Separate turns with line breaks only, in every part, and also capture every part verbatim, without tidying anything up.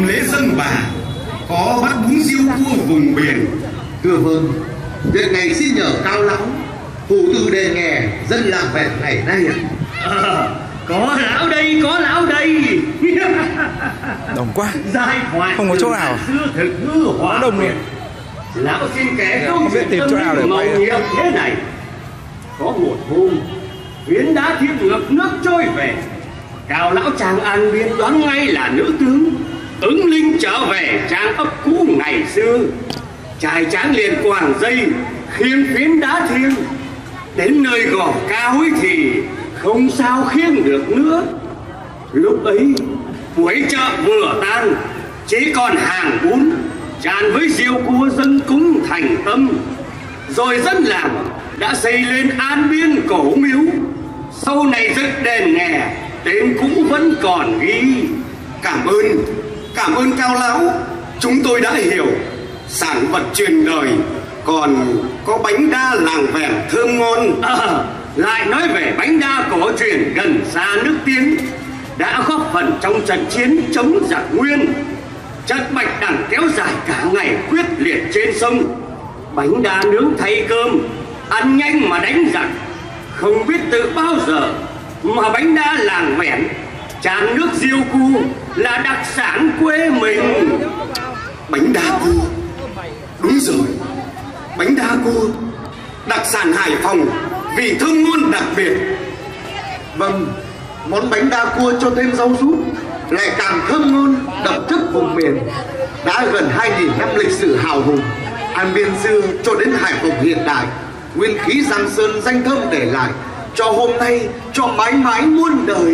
mừng lễ dân bà, có bắt bún riêu cua vùng biển.
Thưa vâng, việc này xin nhờ cao lão phụ tư đề nghè dân làng Vẹn ngày nay ạ.
À, có lão đây, có lão đây.
Đông quá,
Giai thoại
không có chỗ nào.
Xưa thực hư hóa
đông luôn.
Lão xin kể câu
Không biết
chuyện
tìm chỗ nào để
màu
quay.
nhiệm thế này. Có một hôm, phiến đá thiếp ngược nước trôi về. Cao lão chàng An Biên đoán ngay là nữ tướng Ứng Linh trở về trang ấp cũ ngày xưa. Trai tráng liền quàng dây khiêng phiến đá thiêng. Đến nơi gò cao ấy thì không sao khiêng được nữa. Lúc ấy buổi chợ vừa tan, chỉ còn hàng bún tràn với rượu cua dân cúng thành tâm. Rồi dân làng đã xây lên An Biên cổ miếu. Sau này dựng đền nghè, tên cũ vẫn còn ghi.
Cảm ơn, cảm ơn cao lão. Chúng tôi đã hiểu. Sản vật truyền đời, còn có bánh đa làng Vẹn thơm ngon.
À, lại nói về bánh đa cổ truyền gần xa nước Tiến, đã góp phần trong trận chiến chống giặc Nguyên. Trận bạch đằng kéo dài cả ngày quyết liệt trên sông. Bánh đa nướng thay cơm, ăn nhanh mà đánh giặc. Không biết từ bao giờ mà bánh đa làng Vẹn tràn nước riêu cua là đặc sản quê mình.
Bánh đa cua, đúng rồi, bánh đa cua đặc sản Hải Phòng vì thơm ngon đặc biệt.
Vâng, món bánh đa cua cho thêm rau rút lại càng thơm ngon đậm chất vùng miền. Đã gần hai nghìn năm lịch sử hào hùng, An Biên xưa cho đến Hải Phòng hiện đại, nguyên khí Giang Sơn danh thơm để lại cho hôm nay, cho mãi mãi muôn đời.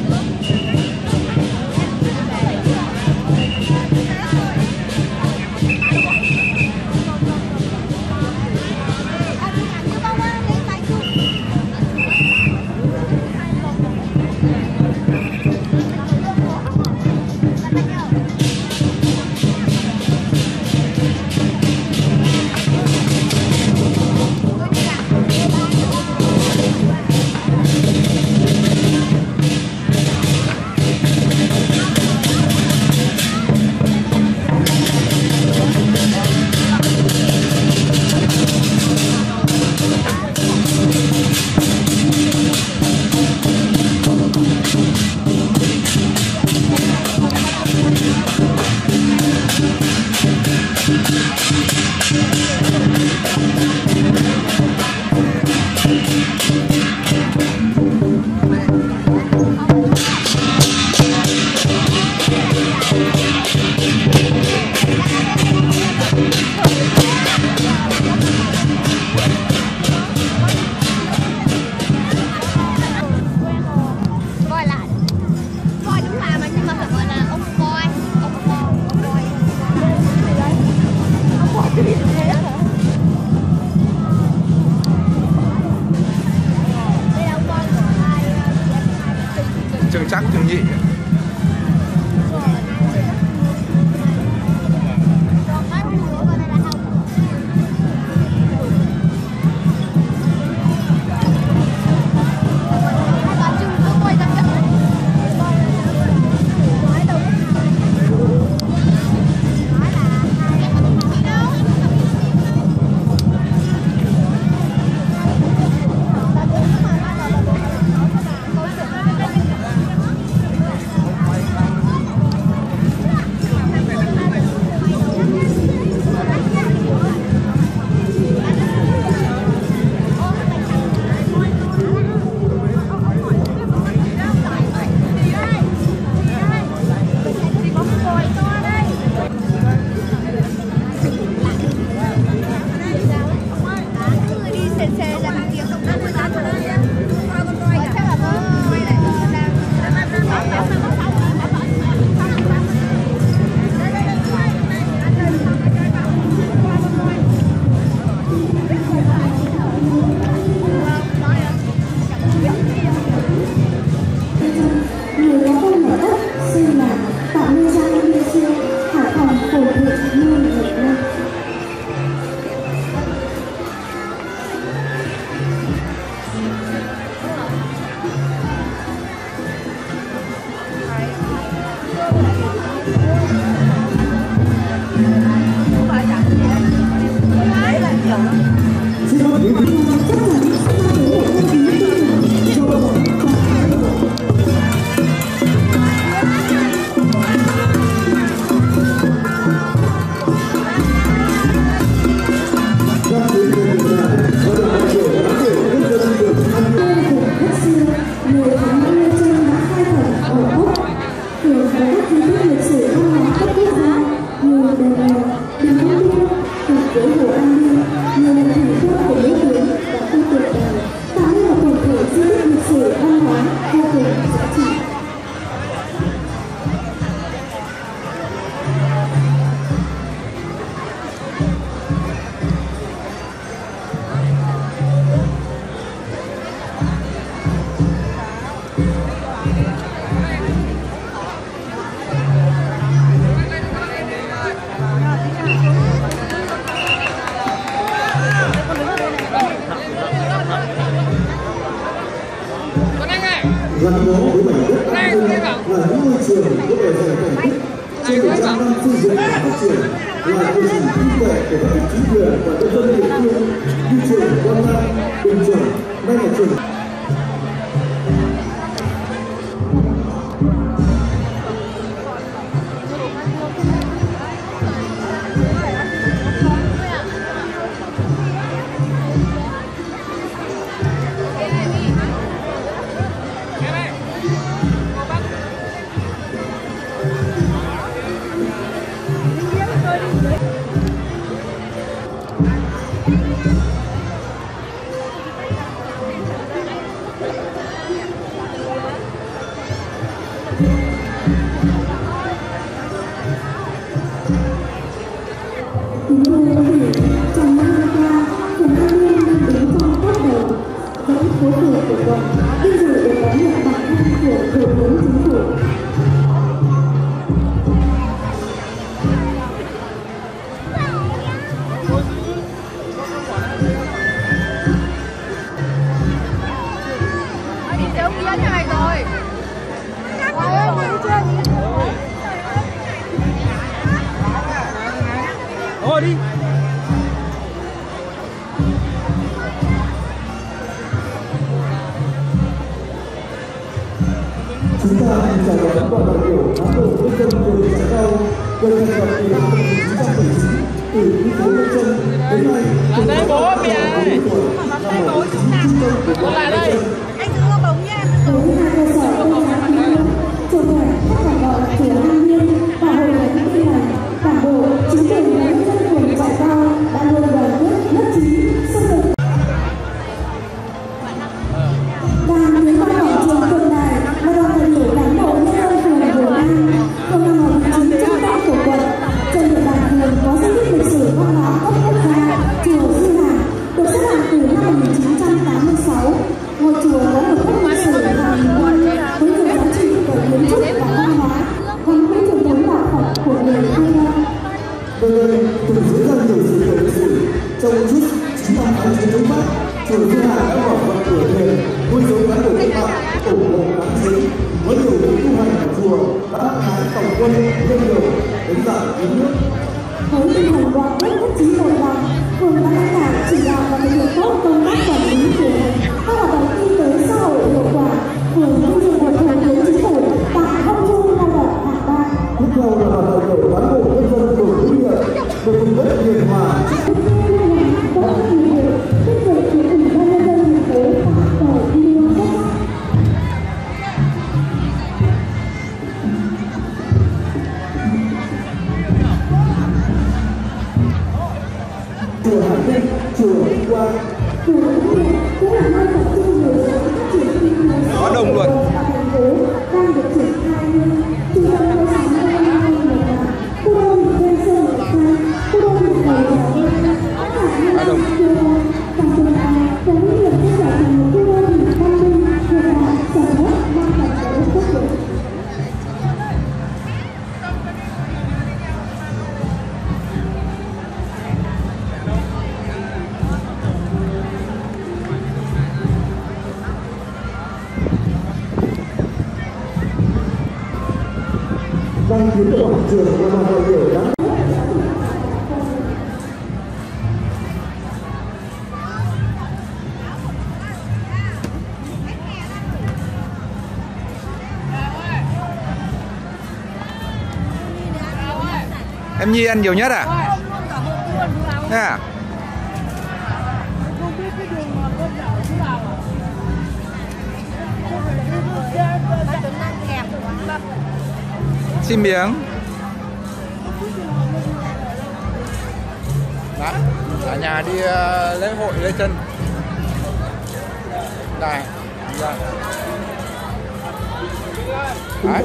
Trường chắc trường nhị.
gắn bó với mảnh đất an ninh là những ngôi trường có bề dày thành tích trên một trăm năm xây dựng và phát triển, là cơ sở tin cậy của các chính quyền và nhân dân địa phương như trường Quan Nam, Bình Chuẩn, nay là trường
Thôi đi.
chúng ta chào đón đoàn đại biểu cán bộ nhân dân phường Trại Cao về thành lập từ năm một nghìn chín trăm bảy mươi chín từ khu phố Lê Trân đến nay
Là đây bố mẹ.
Đây bố chúng ta.
Lại đây. Anh đưa bóng nha.
Với hai cơ sở tôn giáo tín ngưỡng, chủ thể các hoạt động của an nhiên và hội thánh tin lành, đảng bộ, chính quyền và nhân dân phường Trại Cao đã luôn đoàn kết nhất trí, xây dựng. Và những văn hóa trường tượng đài là đoàn đại biểu cán bộ nhân dân phường Hồ Nam, phường nằm ở vị trí trung tâm của quận. Trên địa bàn phường có di tích lịch sử văn hóa cấp quốc gia chùa Sư Hà, được xếp hạng từ năm một nghìn chín trăm tám mươi sáu. Ngôi chùa có một gốc lịch sử hàng nghìn năm với nhiều giá trị về kiến trúc và văn hóa, gắn với truyền thống đạo Phật của người Ai Cập.
Nơi đây từng diễn ra nhiều sự kiện lịch sử. Trong chút chín năm kháng chiến chống Pháp, chùa Sư Hà đã bảo vệ cửa thềm, nuôi dưỡng cán bộ cách mạng, ủng hộ kháng chiến. Với nhiều việc tu hành của chùa đã bắt hái tổng quân lên đường đến dạng cứu nước.
Với tinh thần đoàn kết nhất trí một lòng, phường đã lãnh đạo chỉ đạo và thực hiện tốt công tác quản lý điều hành các hoạt động kinh tế xã hội hiệu quả. Phường tuyên truyền hội thủ tướng chính phủ tặng huân chương lao động hạng ba.
Tiếp theo là đoàn đại biểu cán bộ nhân dân phường Vĩnh Hiệp được cùng đất hiền hòa.
Tiếp theo là tốt kỳ hiệu tích cực của ủy ban nhân dân thành phố tặng cờ thi đua xuất sắc.
Chùa Hải Ninh, chùa Vĩnh Quang.
Chùa Vĩnh Hiệp cũng là nơi tập trung nhiều dự án phát triển kinh tế xã
Có đồng
hội
luôn.
và thành phố đang được triển khai như trung tâm mua sắm công nghệ Nhật Bản, khu đô thị ven sông Nhật Bản, khu đô thị cầu Trà Vinh, tất cả những
đồng.
khu đô và tương lai sẽ Vĩnh Hiệp sẽ trở thành một khu đô thị văn minh, hiện đại, sầm uất, mang tầm cỡ quốc tế.
Đang tiến độ học trường và đoàn đại biểu đã
Em Nhi ăn nhiều nhất à? Thế à? Xin miếng. Đó, ở nhà đi uh, lễ hội Lê Trân. Đây, đây. Đấy.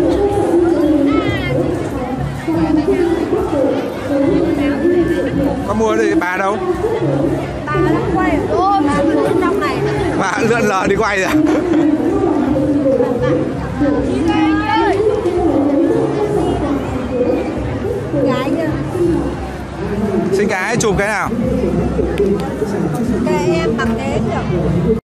Có mua thì bà đâu?
Bà đang quay ở đâu? Bà ở trong này.
Bà lượn lờ đi quay rồi.
Gái kìa.
Xin cái chụp cái nào?
Cái em bằng thế kìa.